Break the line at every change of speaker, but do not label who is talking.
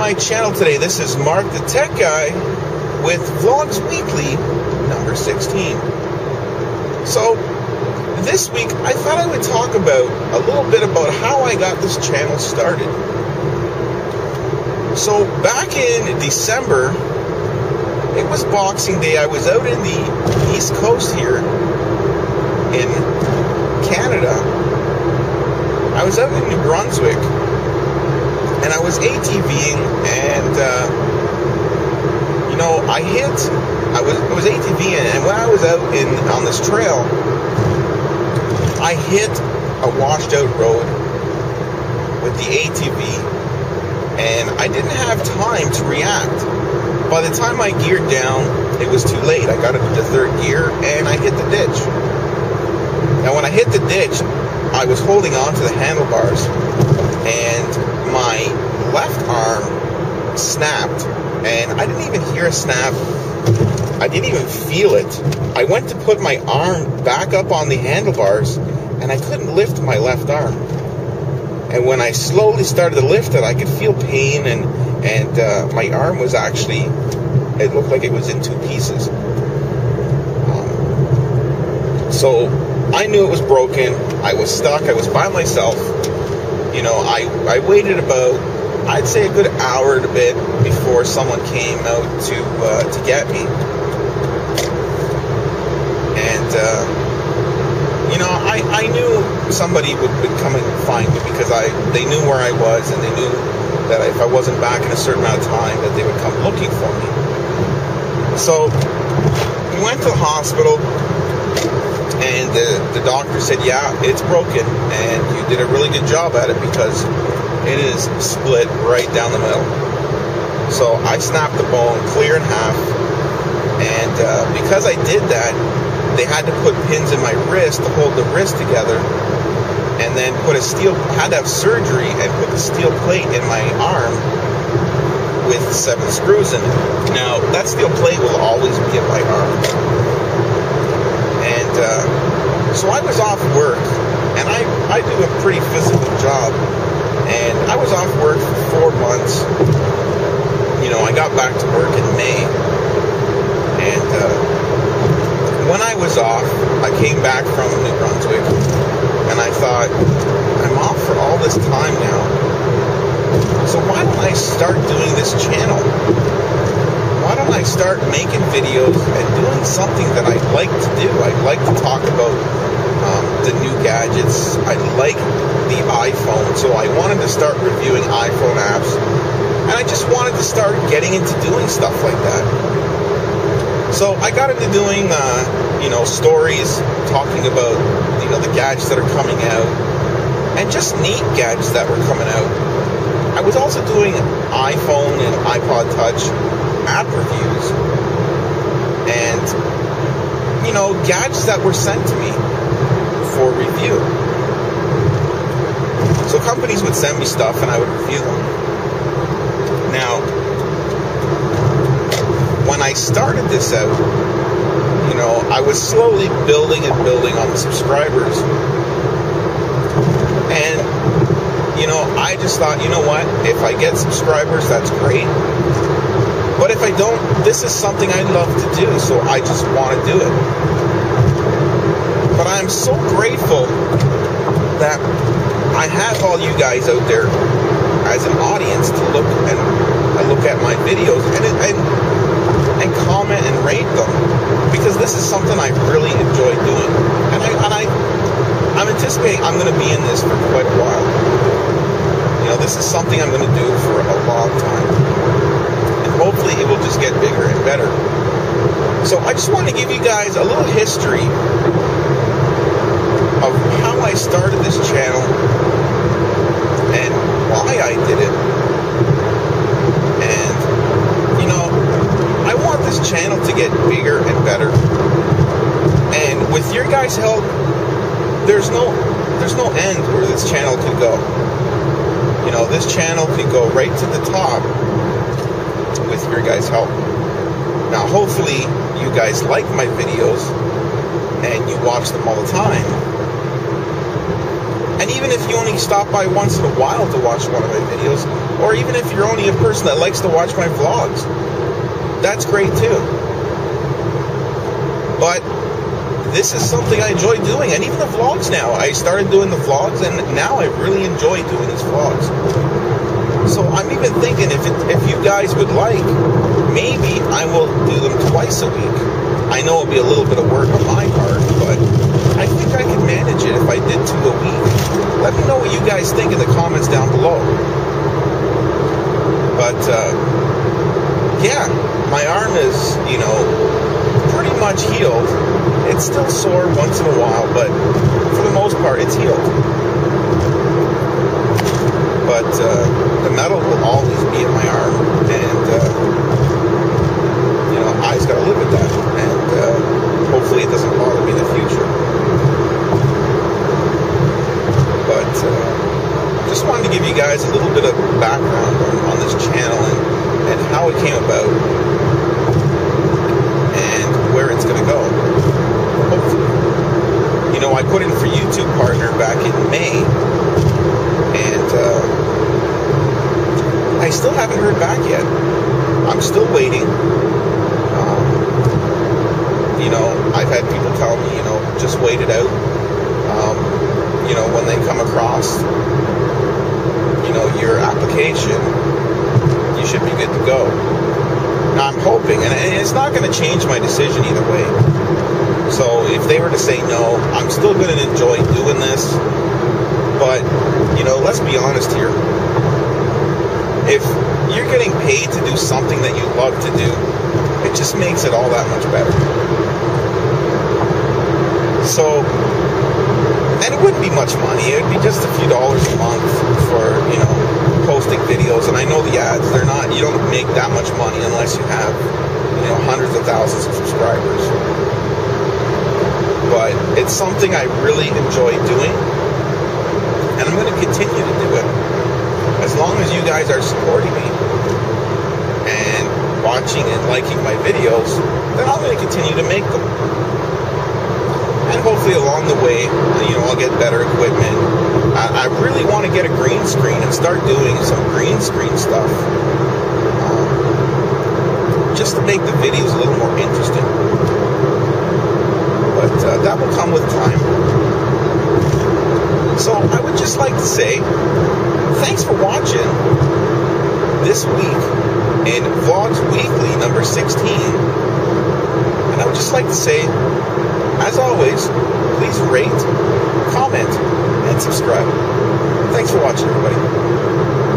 my channel today. This is Mark the Tech Guy with Vlogs Weekly number 16. So this week I thought I would talk about a little bit about how I got this channel started. So back in December, it was Boxing Day. I was out in the East Coast here in Canada. I was out in New Brunswick, and I was ATVing, and I was ATVing, and when I was out on this trail, I hit a washed out road with the ATV, and I didn't have time to react. By the time I geared down, it was too late. I got into third gear, and I hit the ditch. Now, when I hit the ditch, I was holding on to the handlebars, and my left arm snapped, and I didn't even hear a snap. I didn't even feel it. I went to put my arm back up on the handlebars, and I couldn't lift my left arm. And when I slowly started to lift it, I could feel pain, and my arm was actually, it looked like it was in two pieces. So I knew it was broken. I was stuck. I was by myself. You know, I waited about, I'd say, a good hour and a bit before someone came out to get me. And I knew somebody would come and find me because they knew where I was, and they knew that if I wasn't back in a certain amount of time, that they would come looking for me. So we went to the hospital, and the doctor said, yeah, it's broken, and you did a really good job at it because it is split right down the middle. So I snapped the bone clear in half, and because I did that, they had to put pins in my wrist to hold the wrist together, and then had to have surgery and put the steel plate in my arm with 7 screws in it. Now, that steel plate will always be in my arm. And so I was off work, and I do a pretty physical job, and I was off work for 4 months. You know, I got back to work in May, and when I was off, I came back from New Brunswick, and I thought, I'm off for all this time now, so why don't I start doing this channel? Why don't I start making videos and doing something that I like to do? I'd like to talk about the new gadgets. I like the iPhone, so I wanted to start reviewing iPhone apps, and I just wanted to start getting into doing stuff like that. So I got into doing, stories, talking about, the gadgets that are coming out, and just neat gadgets that were coming out. I was also doing iPhone and iPod Touch app reviews, and, gadgets that were sent to me for review. So companies would send me stuff, and I would review them. Now, when I started this out, I was slowly building on the subscribers. And, I just thought, you know what? If I get subscribers, that's great. But if I don't, this is something I love to do, so I just want to do it. But I'm so grateful that I have all you guys out there as an audience to look at my videos and comment and rate them, because this is something I really enjoy doing, and I'm anticipating I'm going to be in this for quite a while. This is something I'm going to do for a long time, and hopefully it will just get bigger and better. So I just want to give you guys a little history of how I started this channel and why I did it. And I want this channel to get bigger and better, and with your guys' help, there's no end where this channel could go. This channel could go right to the top with your guys' help. Now, hopefully you guys like my videos and you watch them all the time. And even if you only stop by once in a while to watch one of my videos, Or even if you're only a person that likes to watch my vlogs, that's great too. But this is something I enjoy doing, and even the vlogs now. I started doing the vlogs, and now I really enjoy doing these vlogs. So I'm even thinking if you guys would like, maybe I will do them twice a week. I know it'll be a little bit of work on my part, but I think I could manage it if I did 2 a week. Let me know what you guys think in the comments down below. But, yeah, my arm is, pretty much healed. It's still sore once in a while, but for the most part, it's healed. But the metal will always be in my arm, and, I just got to live with that. And hopefully it doesn't bother me in the future. But just wanted to give you guys a little bit of background on this channel and how it came about and where it's going to go. Hopefully. I put in for YouTube Partner back in May, and I still haven't heard back yet. I'm still waiting. I've had people tell me, just wait it out. When they come across, your application, you should be good to go. Now, I'm hoping, and it's not going to change my decision either way. So if they were to say no, I'm still going to enjoy doing this. But, let's be honest here. If you're getting paid to do something that you love to do, it just makes it all that much better. So, and it wouldn't be much money. It would be just a few dollars a month for, posting videos. And I know the ads, you don't make that much money unless you have, hundreds of thousands of subscribers. But it's something I really enjoy doing, and I'm going to continue to do it. As long as you guys are supporting me and watching and liking my videos, then I'm going to continue to make them. And hopefully along the way, I'll get better equipment. I really want to get a green screen and start doing some green screen stuff. Just to make the videos a little more interesting. But that will come with time. So I would just like to say, thanks for watching this week in Vlogs Weekly number 16. And I would just like to say, as always, please rate, comment, and subscribe. Thanks for watching, everybody.